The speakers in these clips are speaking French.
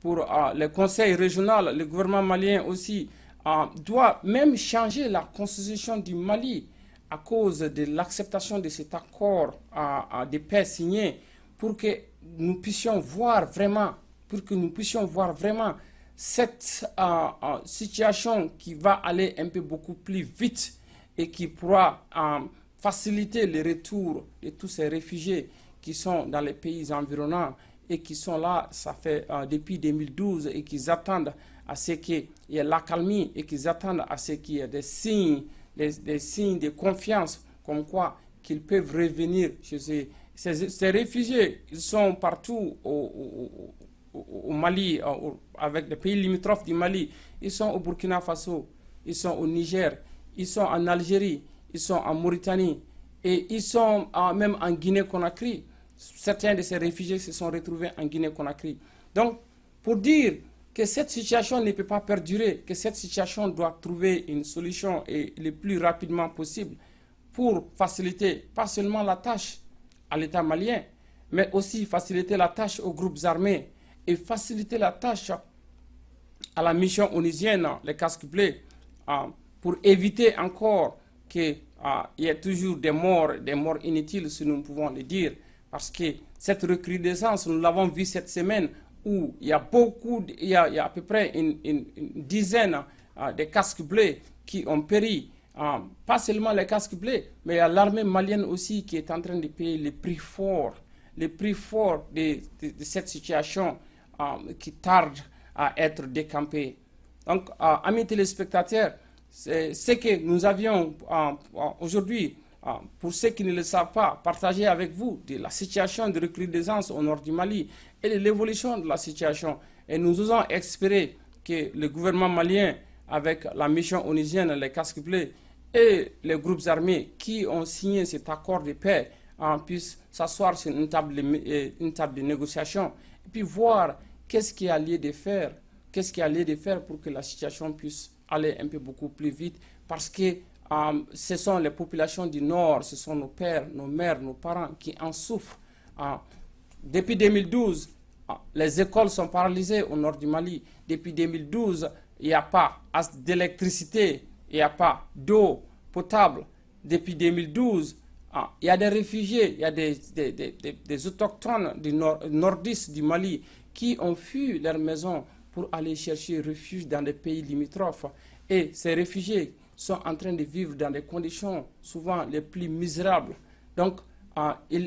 pour les conseils régionaux, le gouvernement malien aussi doit même changer la constitution du Mali à cause de l'acceptation de cet accord de paix signé pour que nous puissions voir vraiment, cette situation qui va aller un peu beaucoup plus vite et qui pourra faciliter le retour de tous ces réfugiés qui sont dans les pays environnants et qui sont là, ça fait depuis 2012 et qui attendent à ce qu'il y ait l'accalmie et qui attendent à ce qu'il y ait des signes de confiance comme quoi qu'ils peuvent revenir chez eux. Ces réfugiés, ils sont partout au Mali, avec les pays limitrophes du Mali. Ils sont au Burkina Faso, ils sont au Niger, ils sont en Algérie, ils sont en Mauritanie et ils sont même en Guinée-Conakry. Certains de ces réfugiés se sont retrouvés en Guinée-Conakry. Donc, pour dire que cette situation ne peut pas perdurer, que cette situation doit trouver une solution et le plus rapidement possible pour faciliter pas seulement la tâche à l'État malien, mais aussi faciliter la tâche aux groupes armés et faciliter la tâche à la mission onusienne, les casques bleus, pour éviter encore qu'il y ait toujours des morts inutiles, si nous pouvons le dire. Parce que cette recrudescence, nous l'avons vu cette semaine, où il y a à peu près une dizaine de casques bleus qui ont péri. Pas seulement les casques bleus, mais il y a l'armée malienne aussi qui est en train de payer le prix fort de cette situation qui tarde à être décampée. Donc, amis téléspectateurs, c'est ce que nous avions aujourd'hui, pour ceux qui ne le savent pas, partagé avec vous de la situation de recrudescence au nord du Mali et de l'évolution de la situation. Et nous osons espérer que le gouvernement malien, avec la mission onusienne, les casques bleus et les groupes armés qui ont signé cet accord de paix, puissent s'asseoir sur une table de négociation et puis voir qu'est-ce qu'il y a lieu de faire, pour que la situation puisse aller un peu beaucoup plus vite, parce que ce sont les populations du Nord, ce sont nos pères, nos mères, nos parents qui en souffrent. Depuis 2012, les écoles sont paralysées au nord du Mali. Depuis 2012, il n'y a pas d'électricité, il n'y a pas d'eau potable. Depuis 2012, il y a des réfugiés, il y a des autochtones du nordiste du Mali qui ont fui leur maison pour aller chercher refuge dans des pays limitrophes. Et ces réfugiés sont en train de vivre dans des conditions souvent les plus misérables. Donc, il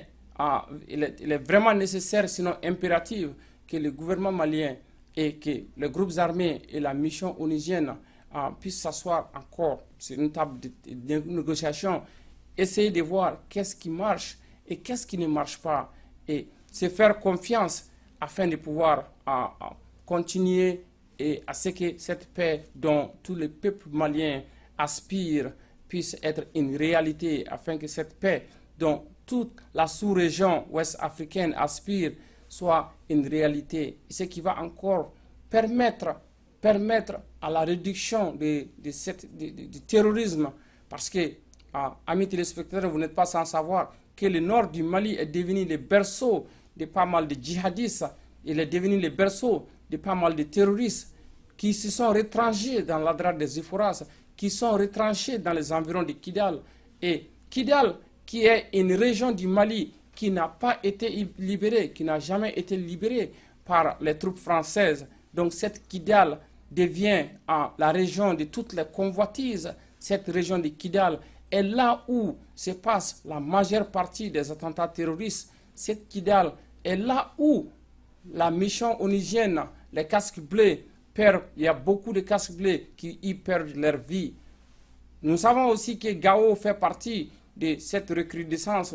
est vraiment nécessaire, sinon impératif, que le gouvernement malien et que les groupes armés et la mission onusienne puissent s'asseoir encore sur une table de négociation, essayer de voir qu'est-ce qui marche et qu'est-ce qui ne marche pas, et se faire confiance afin de pouvoir continuer et à ce que cette paix dont tout le peuple malien aspire puisse être une réalité, afin que cette paix dont toute la sous-région ouest-africaine aspire soit une réalité. Ce qui va encore permettre à la réduction du terrorisme, parce que, amis téléspectateurs, vous n'êtes pas sans savoir que le nord du Mali est devenu le berceau de pas mal de djihadistes, il est devenu le berceau de pas mal de terroristes qui se sont retranchés dans la drade des Iphoras, qui sont retranchés dans les environs de Kidal. Et Kidal, qui est une région du Mali qui n'a pas été libérée, qui n'a jamais été libérée par les troupes françaises. Donc cette Kidal devient la région de toutes les convoitises. Cette région de Kidal est là où se passe la majeure partie des attentats terroristes. Cette Kidal est là où la mission onusienne, les casques bleus, il y a beaucoup de casques bleus qui y perdent leur vie. Nous savons aussi que Gao fait partie de cette recrudescence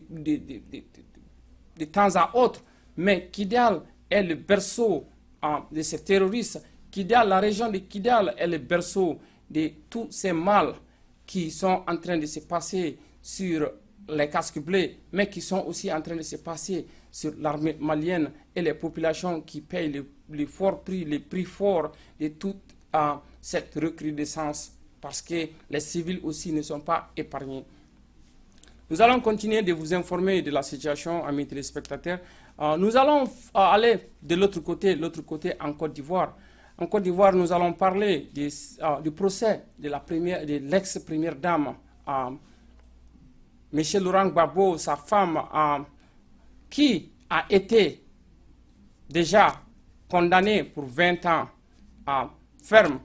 de temps à autre, mais Kidal est le berceau de ces terroristes. Kidal, la région de Kidal est le berceau de tous ces mâles qui sont en train de se passer sur les casques bleus, mais qui sont aussi en train de se passer sur l'armée malienne et les populations qui payent les prix forts de toute cette recrudescence, parce que les civils aussi ne sont pas épargnés. Nous allons continuer de vous informer de la situation, amis téléspectateurs. Nous allons aller de l'autre côté en Côte d'Ivoire. En Côte d'Ivoire, nous allons parler du procès de l'ex-première dame, Michel Laurent Gbagbo, sa femme, qui a été déjà condamnée pour 20 ans ferme.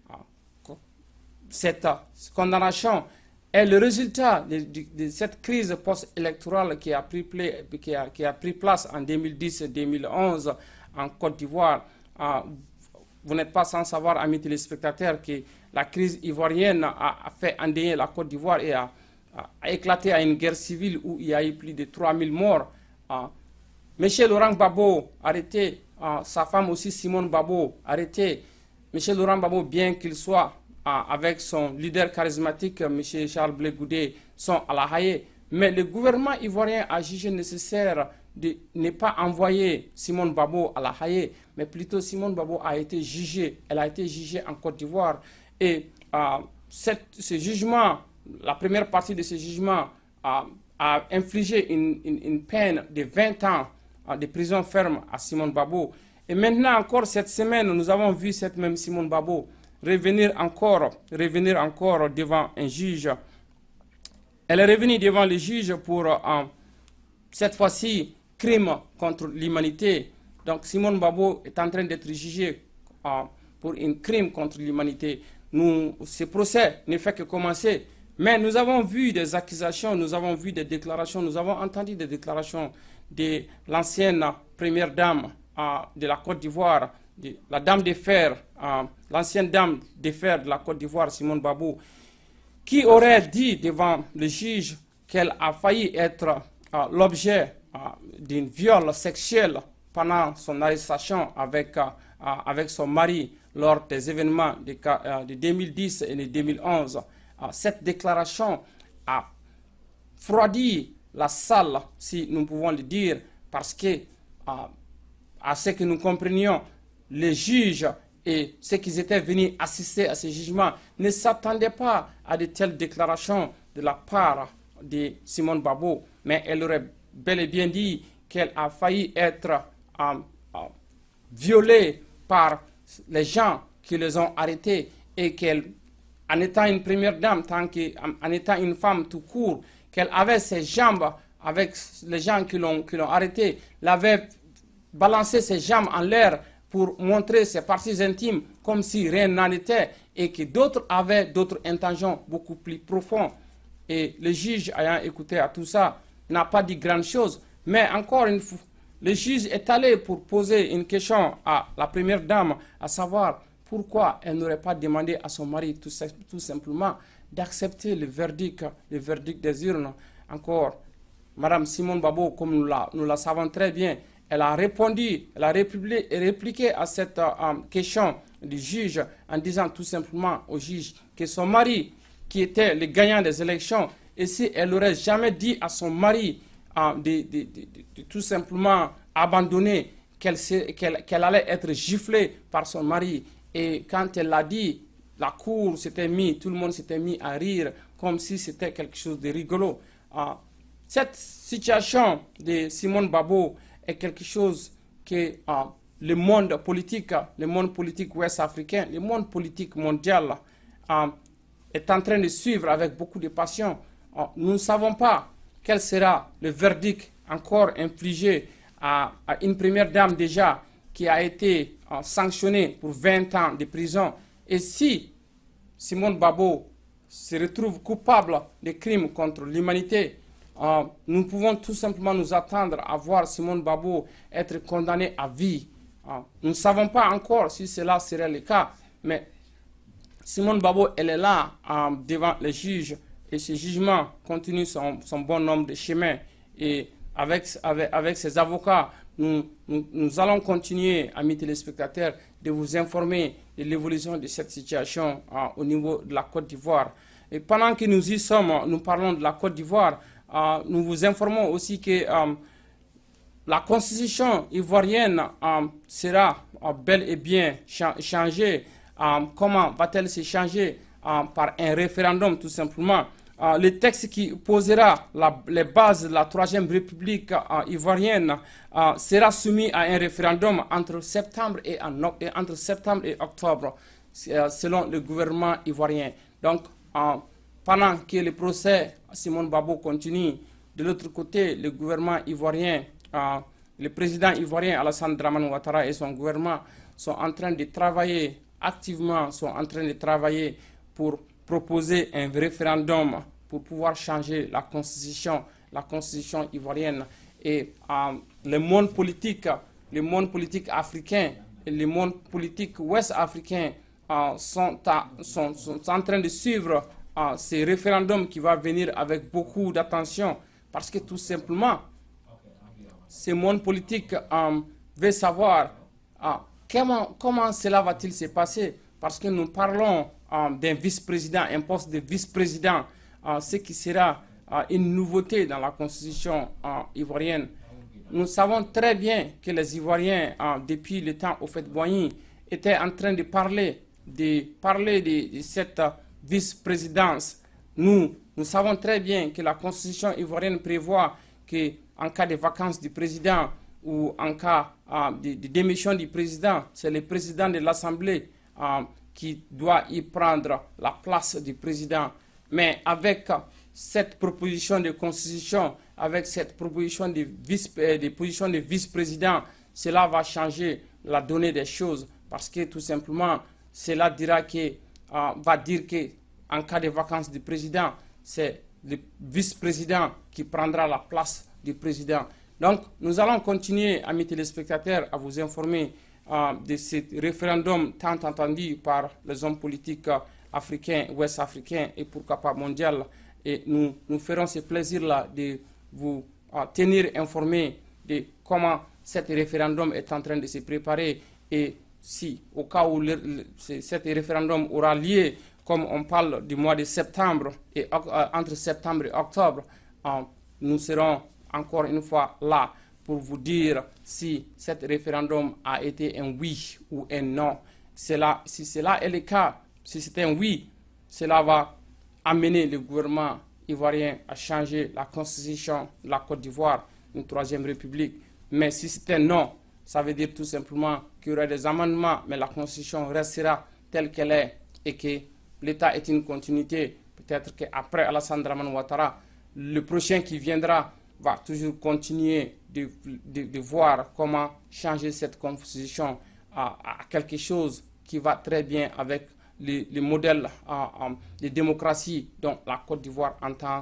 Cette condamnation est le résultat de cette crise post-électorale qui a pris place en 2010-2011 en Côte d'Ivoire. Vous n'êtes pas sans savoir, amis téléspectateurs, que la crise ivoirienne a fait endeuiller la Côte d'Ivoire et a éclaté à une guerre civile où il y a eu plus de 3000 morts. Michel Laurent Gbagbo arrêté, sa femme aussi Simone Gbagbo arrêté. Michel Laurent Gbagbo, bien qu'il soit avec son leader charismatique, M. Charles Blé Goudé, sont à la Haye. Mais le gouvernement ivoirien a jugé nécessaire de ne pas envoyer Simone Gbagbo à la Haye, mais plutôt Simone Gbagbo a été jugée. Elle a été jugée en Côte d'Ivoire. Et ce jugement, la première partie de ce jugement a infligé une peine de 20 ans de prison ferme à Simone Gbagbo. Et maintenant encore cette semaine, nous avons vu cette même Simone Gbagbo revenir encore devant un juge. Elle est revenue devant le juge pour cette fois-ci crime contre l'humanité. Donc Simone Gbagbo est en train d'être jugée pour un crime contre l'humanité. Ce procès ne fait que commencer. Mais nous avons vu des accusations, nous avons vu des déclarations, nous avons entendu des déclarations de l'ancienne première dame de la Côte d'Ivoire, la dame de fer, l'ancienne dame de fer de la Côte d'Ivoire, Simone Gbagbo, qui aurait dit devant le juge qu'elle a failli être l'objet d'un viol sexuel pendant son arrestation avec son mari lors des événements de 2010 et de 2011. Cette déclaration a froidi la salle, si nous pouvons le dire, parce que, à ce que nous comprenions, les juges et ceux qui étaient venus assister à ce jugement ne s'attendaient pas à de telles déclarations de la part de Simone Gbagbo, mais elle aurait bel et bien dit qu'elle a failli être violée par les gens qui les ont arrêtés et qu'elle, en étant une première dame, en étant une femme tout court, qu'elle avait ses jambes avec les gens qui l'ont arrêtée, elle avait balancé ses jambes en l'air pour montrer ses parties intimes comme si rien n'en était et que d'autres avaient d'autres intentions beaucoup plus profondes. Et le juge, ayant écouté à tout ça, n'a pas dit grand chose. Mais encore une fois, le juge est allé pour poser une question à la première dame, à savoir pourquoi elle n'aurait pas demandé à son mari tout simplement d'accepter le verdict des urnes. Encore, Madame Simone Gbagbo, comme nous la savons très bien, elle a répondu, elle a répliqué à cette question du juge en disant tout simplement au juge que son mari, qui était le gagnant des élections, et si elle n'aurait jamais dit à son mari de tout simplement abandonner, qu'elle allait être giflée par son mari. Et quand elle l'a dit, la cour tout le monde s'était mis à rire comme si c'était quelque chose de rigolo. Cette situation de Simone Gbagbo est quelque chose que le monde politique ouest-africain, le monde politique mondial est en train de suivre avec beaucoup de passion. Nous ne savons pas quel sera le verdict encore infligé à une première dame déjà qui a été sanctionnée pour 20 ans de prison. Et si Simone Gbagbo se retrouve coupable de crimes contre l'humanité, nous pouvons tout simplement nous attendre à voir Simone Gbagbo être condamnée à vie. Nous ne savons pas encore si cela serait le cas, mais Simone Gbagbo, elle est là devant les juges et ce jugement continue son bon nombre de chemins. Et avec ses avocats, nous allons continuer, amis téléspectateurs, de vous informer de l'évolution de cette situation au niveau de la Côte d'Ivoire. Et pendant que nous y sommes, nous parlons de la Côte d'Ivoire, nous vous informons aussi que la constitution ivoirienne sera bel et bien changée. Comment va-t-elle se changer? Par un référendum tout simplement. le texte qui posera les bases de la Troisième République ivoirienne sera soumis à un référendum entre septembre et octobre, selon le gouvernement ivoirien. Donc, pendant que le procès Simone Babo continue, de l'autre côté, le gouvernement ivoirien, le président ivoirien Alassane Dramane Ouattara et son gouvernement sont en train de travailler activement, sont en train de travailler pour proposer un référendum pour pouvoir changer la constitution ivoirienne. Et le monde politique africain et le monde politique ouest-africain sont en train de suivre ce référendum qui va venir avec beaucoup d'attention, parce que tout simplement, ce monde politique veut savoir comment cela va-t-il se passer, parce que nous parlons d'un vice-président, un poste de vice-président, ce qui sera une nouveauté dans la constitution ivoirienne. Nous savons très bien que les Ivoiriens, depuis le temps au Houphouët-Boigny, étaient en train de parler de cette vice-présidence. Nous savons très bien que la constitution ivoirienne prévoit qu'en cas de vacances du président ou en cas de démission du président, c'est le président de l'Assemblée qui doit y prendre la place du président. Mais avec cette proposition de constitution, avec cette proposition de position de vice-président, cela va changer la donnée des choses, parce que tout simplement, cela va dire qu'en cas de vacances du président, c'est le vice-président qui prendra la place du président. Donc, nous allons continuer, amis téléspectateurs, à vous informer de ce référendum tant attendu par les hommes politiques africains, ouest-africains et pourquoi pas mondial. Et nous ferons ce plaisir-là de vous tenir informés de comment ce référendum est en train de se préparer, et si au cas où ce référendum aura lieu, comme on parle du mois de septembre, et entre septembre et octobre, nous serons encore une fois là pour vous dire si ce référendum a été un oui ou un non. Si cela est le cas, si c'est un oui, cela va amener le gouvernement ivoirien à changer la constitution de la Côte d'Ivoire, une troisième république. Mais si c'est un non, ça veut dire tout simplement qu'il y aura des amendements, mais la constitution restera telle qu'elle est et que l'État est une continuité. Peut-être qu'après Alassane Dramane Ouattara, le prochain qui viendra va toujours continuer de voir comment changer cette constitution à quelque chose qui va très bien avec les modèles de démocratie dont la Côte d'Ivoire entend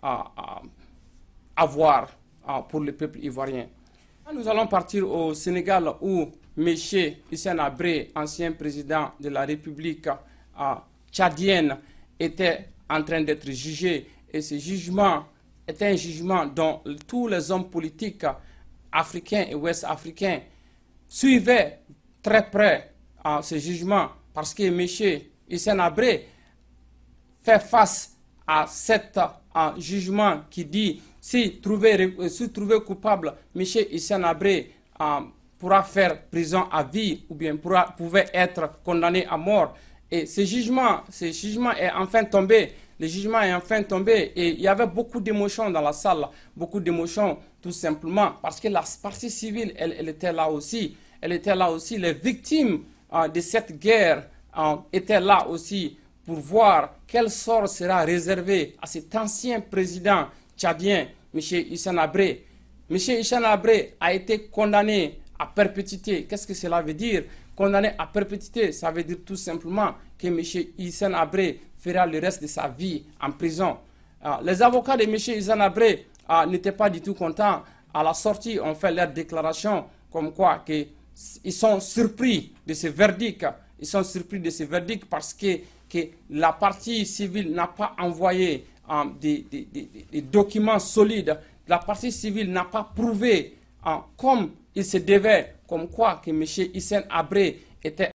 avoir pour le peuple ivoirien. Nous allons partir au Sénégal où M. Hissène Habré, ancien président de la République tchadienne, était en train d'être jugé, et ce jugement est un jugement dont tous les hommes politiques africains et ouest-africains suivaient très près ce jugement, parce que M. Hissène Habré fait face à cet jugement qui dit si trouvé coupable, M. Hissène Habré pourra faire prison à vie ou bien pouvait être condamné à mort. Et ce jugement est enfin tombé. Le jugement est enfin tombé, et il y avait beaucoup d'émotions dans la salle, beaucoup d'émotions tout simplement parce que la partie civile, elle était là aussi. Elle était là aussi. Les victimes de cette guerre étaient là aussi pour voir quel sort sera réservé à cet ancien président tchadien, M. Hissène Habré. M. Hissène Habré a été condamné à perpétuité. Qu'est-ce que cela veut dire? Condamné à perpétuité, ça veut dire tout simplement que M. Hissène Habré fera le reste de sa vie en prison. Les avocats de M. Hissène Habré n'étaient pas du tout contents. À la sortie, on fait leur déclaration comme quoi ils sont surpris de ce verdict. Ils sont surpris de ce verdict parce que la partie civile n'a pas envoyé des documents solides. La partie civile n'a pas prouvé comme il se devait, comme quoi que M. Hissène Habré était